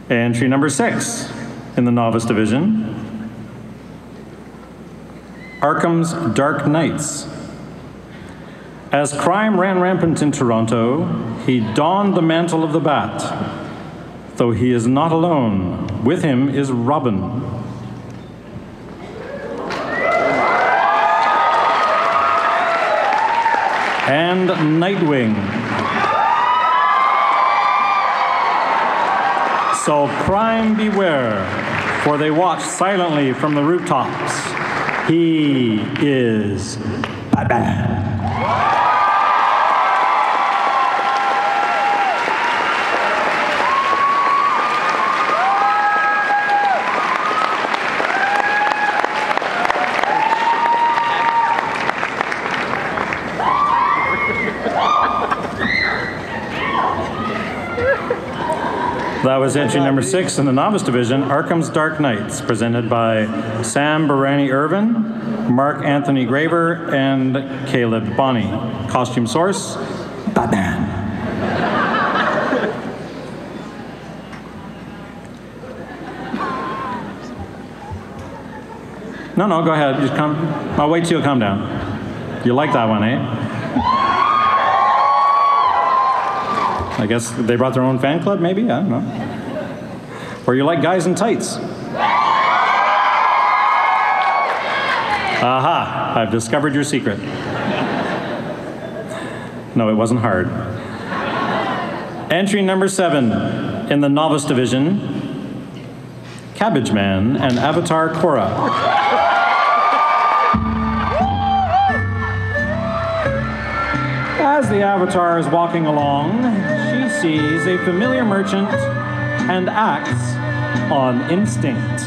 Entry number 6 in the novice division, Arkham's Dark Knights. As crime ran rampant in Toronto, he donned the mantle of the Bat. Though he is not alone, with him is Robin. And Nightwing. So crime beware, for they watch silently from the rooftops. He is Batman. That was entry number 6 in the novice division, Arkham's Dark Knights, presented by Sam Barani Irvin, Mark Anthony Graver, and Caleb Bonney. Costume source, Batman. No, go ahead. Just come. I'll wait till you calm down. You like that one, eh? I guess they brought their own fan club, maybe? I don't know. Or you like guys in tights? Aha, I've discovered your secret. No, it wasn't hard. Entry number 7 in the novice division, Cabbage Man and Avatar Korra. As the Avatar is walking along, she sees a familiar merchant and acts on instinct.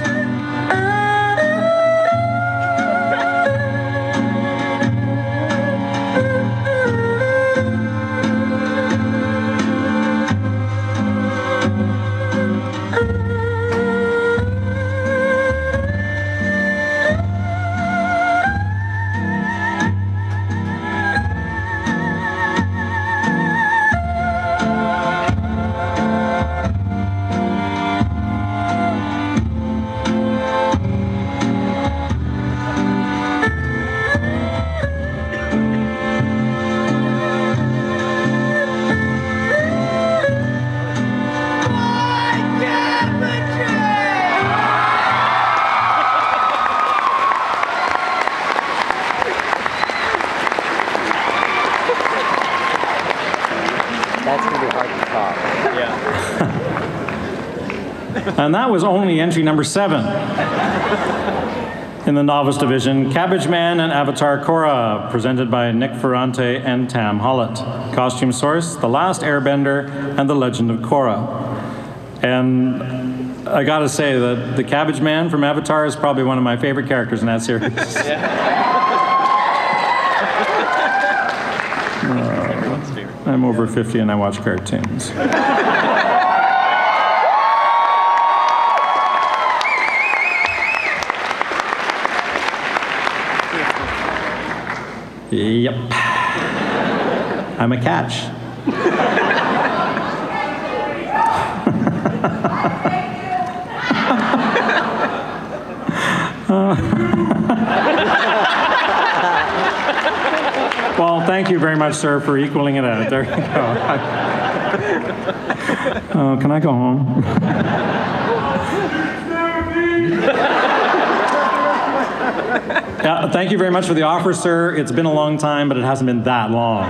And that was only entry number 7. In the novice division, Cabbage Man and Avatar Korra, presented by Nick Ferrante and Tam Hollett. Costume source, The Last Airbender and The Legend of Korra. And I gotta say that the Cabbage Man from Avatar is probably one of my favorite characters in that series. I'm over 50 and I watch cartoons. Yep. I'm a catch. Well, thank you very much, sir, for equaling it out. There you go. Can I go home? Yeah, thank you very much for the offer, sir. It's been a long time, but it hasn't been that long.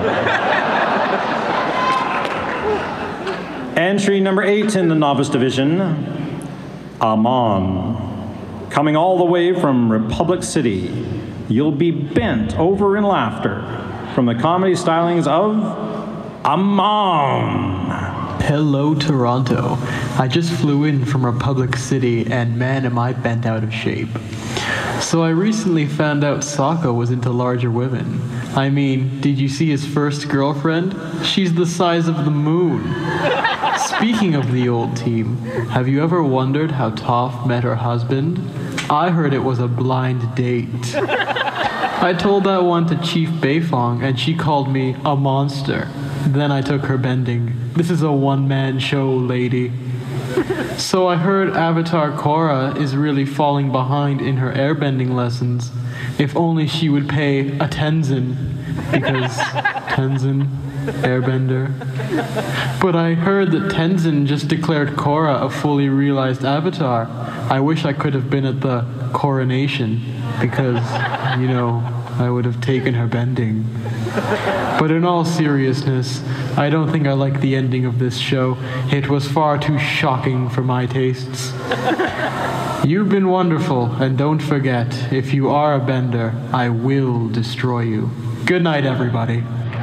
Entry number 8 in the novice division, Amon. Coming all the way from Republic City, you'll be bent over in laughter from the comedy stylings of Amon. Hello, Toronto. I just flew in from Republic City, and man, am I bent out of shape. So I recently found out Sokka was into larger women. I mean, did you see his first girlfriend? She's the size of the moon. Speaking of the old team, have you ever wondered how Toph met her husband? I heard it was a blind date. I told that one to Chief Beifong, and she called me a monster. Then I took her bending. This is a one-man show, lady. So I heard Avatar Korra is really falling behind in her airbending lessons. If only she would pay a Tenzin, because Tenzin, airbender. But I heard that Tenzin just declared Korra a fully realized avatar. I wish I could have been at the coronation, because, you know, I would have taken her bending. But in all seriousness, I don't think I like the ending of this show. It was far too shocking for my tastes. You've been wonderful, and don't forget, if you are a bender, I will destroy you. Good night, everybody.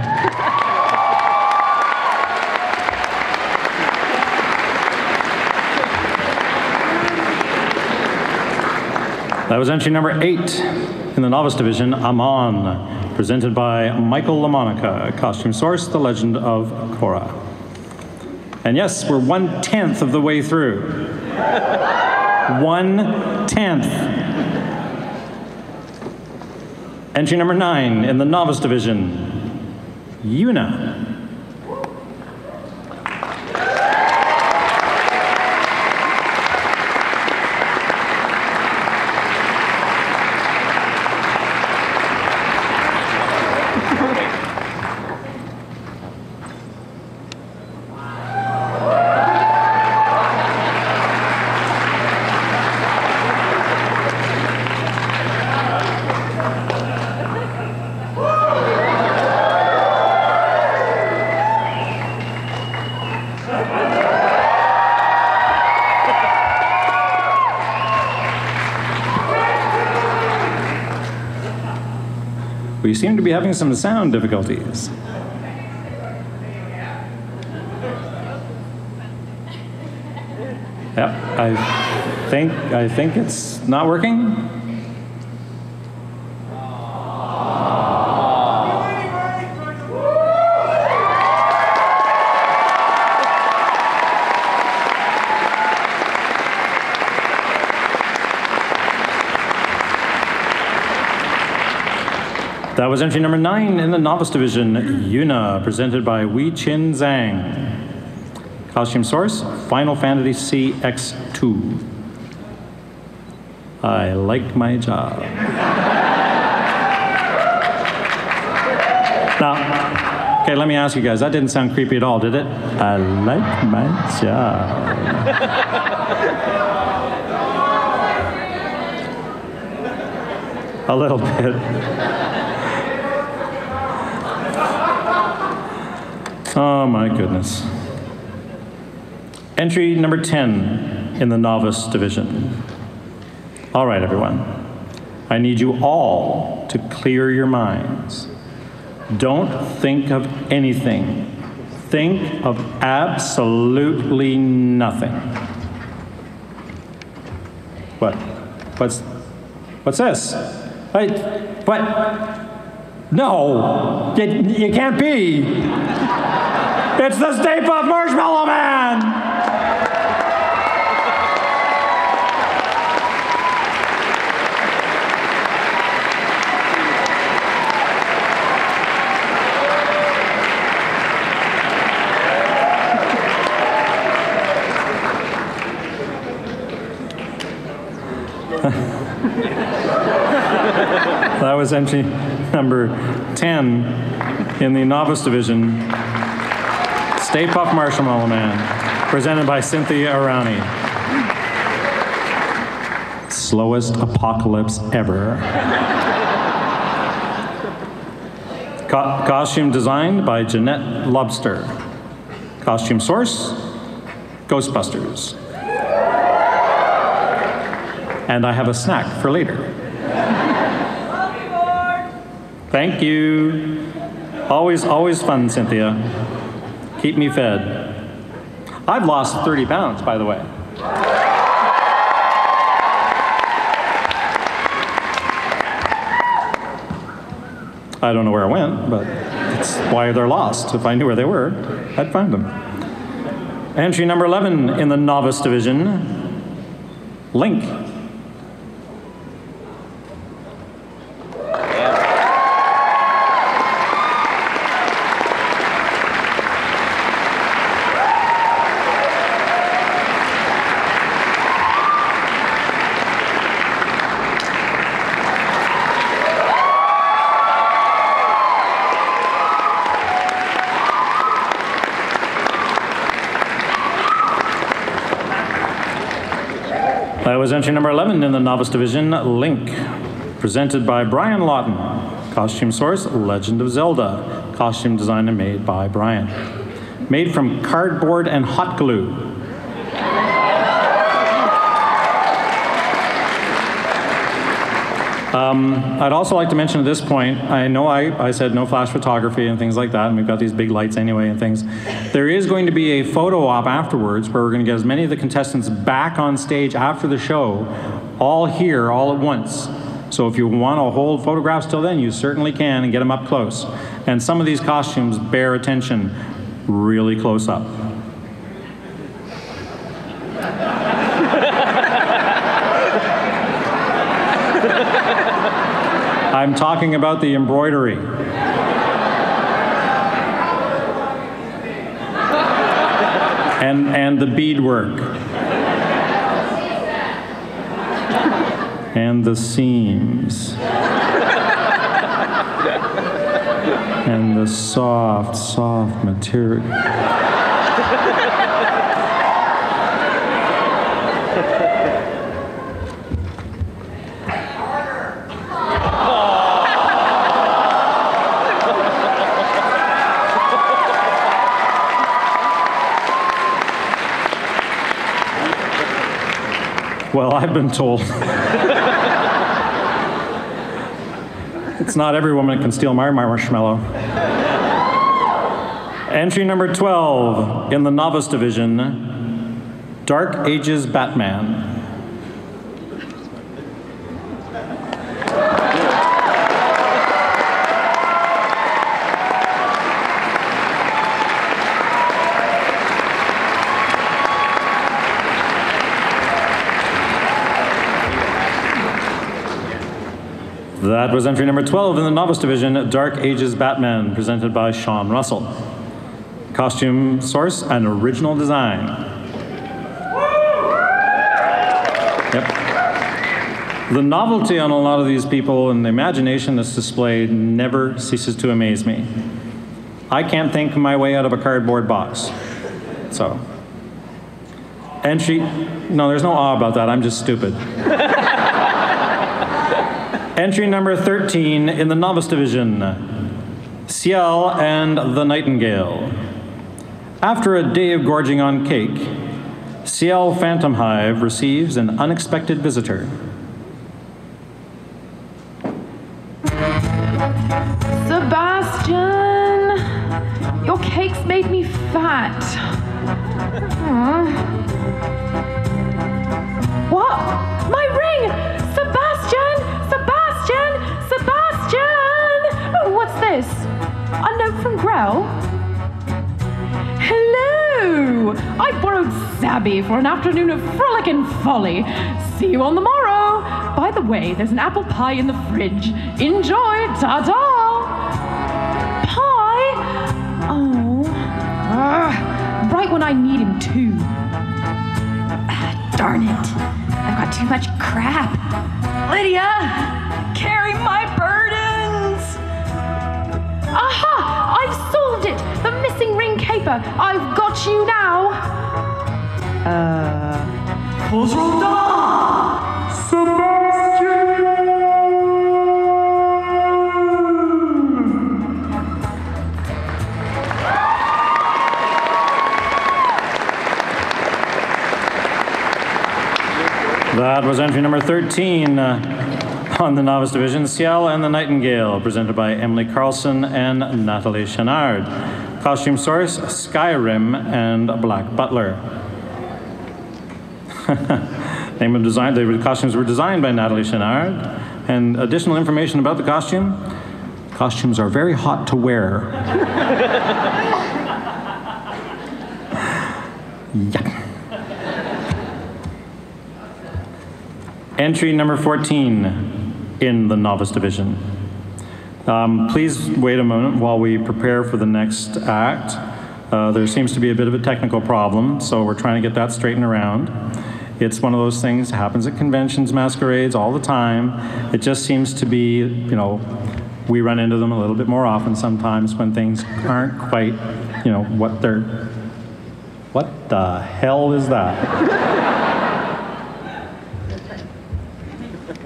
That was entry number 8 in the novice division, Amon, presented by Michael LaMonica, costume source, The Legend of Korra. And yes, we're 1/10 of the way through. 1/10. Entry number 9 in the novice division, Yuna. We seem to be having some sound difficulties. Yep, I think it's not working. That was entry number 9 in the novice division, Yuna, presented by Wei Chin Zhang. Costume source, Final Fantasy X2. I like my job. Now, okay, let me ask you guys, that didn't sound creepy at all, did it? I like my job. A little bit. Oh my goodness. Entry number 10 in the novice division. All right, everyone. I need you all to clear your minds. Don't think of anything. Think of absolutely nothing. What? What's this? What? No, you can't be. It's the Stay Puft Marshmallow Man! That was entry number 10 in the novice division, Stay Puft Marshmallow Man, presented by Cynthia Arani. Slowest apocalypse ever. Costume designed by Jeanette Lobster. Costume source, Ghostbusters. And I have a snack for later. Thank you. Always fun, Cynthia. Keep me fed. I've lost 30 pounds, by the way. I don't know where I went, but it's why they're lost. If I knew where they were, I'd find them. Entry number 11 in the novice division, Link. That was entry number 11 in the novice division, Link, presented by Brian Lawton. Costume source, Legend of Zelda. Costume designed and made by Brian. Made from cardboard and hot glue. I'd also like to mention at this point, I know I said no flash photography and things like that, and we've got these big lights anyway and things. There is going to be a photo op afterwards where we're going to get as many of the contestants back on stage after the show, all here, all at once. So if you want to hold photographs till then, you certainly can and get them up close. And some of these costumes bear attention really close up. I'm talking about the embroidery. And the beadwork. And the seams. And the soft material. Well, I've been told it's not every woman that can steal my marshmallow. Entry number 12 in the novice division, Dark Ages Batman. That was entry number 12 in the novice division, Dark Ages Batman, presented by Sean Russell. Costume source, an original design. Yep. The novelty on a lot of these people and the imagination that's displayed never ceases to amaze me. I can't think my way out of a cardboard box. So, entry, no, there's no awe about that, I'm just stupid. Entry number 13 in the novice division, Ciel and the Nightingale. After a day of gorging on cake, Ciel Phantom Hive receives an unexpected visitor. Sebastian, your cakes made me fat. What? My ring! Sebastian! Oh, what's this? A note from Grell? Hello! I borrowed Zabby for an afternoon of frolic and folly. See you on the morrow. By the way, there's an apple pie in the fridge. Enjoy! Ta-ta! Pie? Oh. Right when I need him, too. Darn it. I've got too much crap. Lydia! Carry my burdens! Aha! I've solved it! The missing ring caper! I've got you now! Sebastian! That was entry number 13 on the novice division, Ciel and the Nightingale, presented by Emily Carlson and Natalie Chenard. Costume source, Skyrim and Black Butler. Name of design, the costumes were designed by Natalie Chenard. And additional information about the costume, costumes are very hot to wear. Yeah. Entry number 14 in the novice division. Please wait a moment while we prepare for the next act. There seems to be a bit of a technical problem, so we're trying to get that straightened around. It's one of those things that happens at conventions, masquerades all the time. It just seems to be, you know, we run into them a little bit more often sometimes when things aren't quite, you know, what the hell is that?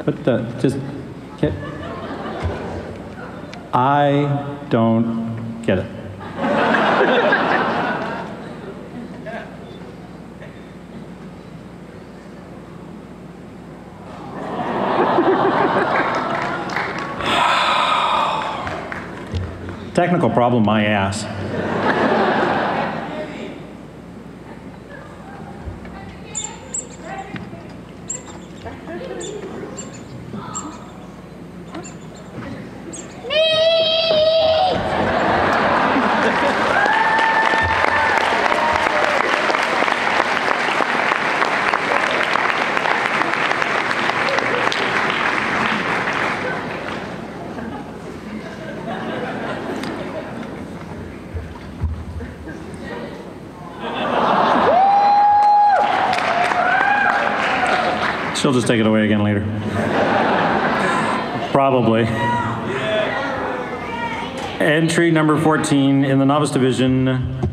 What the, just, get, I don't get it. Technical problem, my ass. She'll just take it away again later. Probably. Entry number 14 in the novice division.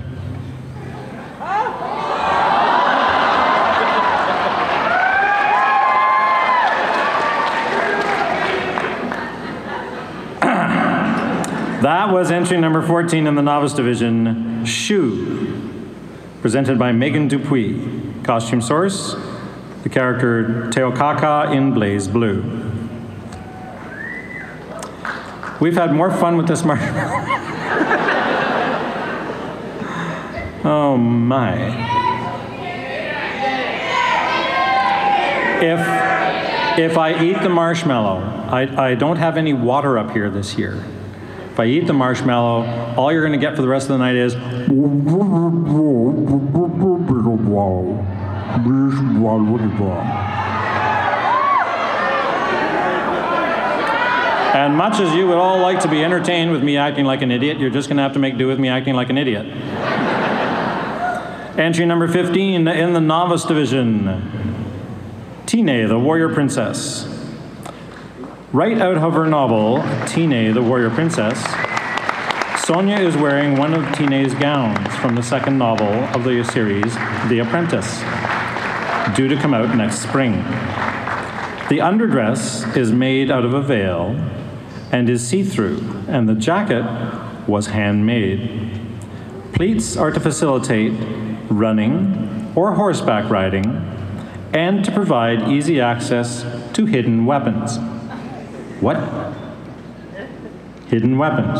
That was entry number 14 in the novice division, Shoe, presented by Megan Dupuis. Costume source, the character Teokaka in Blaze Blue. We've had more fun with this marshmallow. Oh my. If I eat the marshmallow, I don't have any water up here this year. If I eat the marshmallow, all you're going to get for the rest of the night is and much as you would all like to be entertained with me acting like an idiot, you're just going to have to make do with me acting like an idiot. Entry number 15 in the novice division, Tine, the Warrior Princess. Right out of her novel, Tine, the Warrior Princess, Sonia is wearing one of Tine's gowns from the second novel of the series, The Apprentice, due to come out next spring. The underdress is made out of a veil and is see-through, and the jacket was handmade. Pleats are to facilitate running or horseback riding and to provide easy access to hidden weapons. What? Hidden weapons.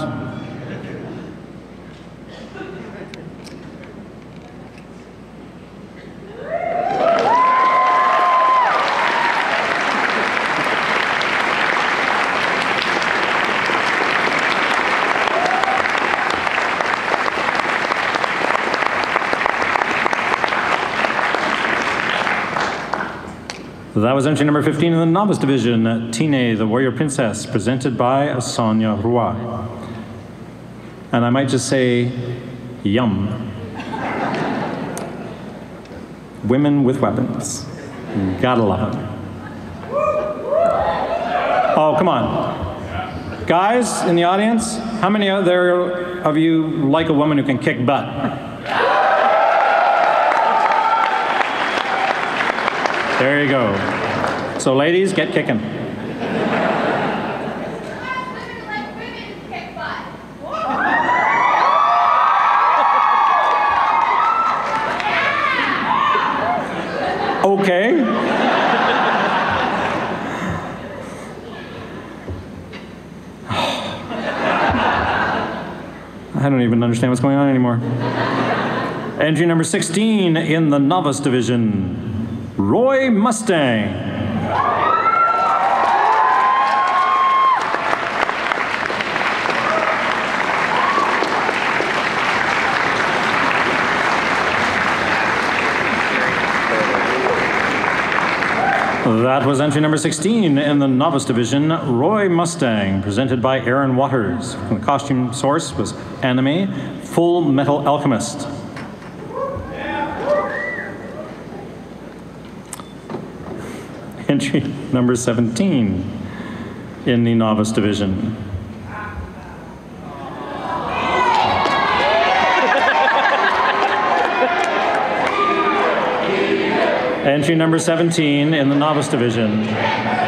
That was entry number 15 in the novice division, Tine, the Warrior Princess, presented by Sonia Roy. And I might just say, yum. Women with weapons. Gotta love them. Oh, come on. Guys in the audience, how many out there of you like a woman who can kick butt? There you go. So ladies, get kicking. Okay. I don't even understand what's going on anymore. Entry number 16 in the novice division, Roy Mustang. That was entry number 16 in the novice division, Roy Mustang, presented by Aaron Waters. The costume source was anime, Full Metal Alchemist. Entry number 17 in the novice division. Entry number 17 in the novice division,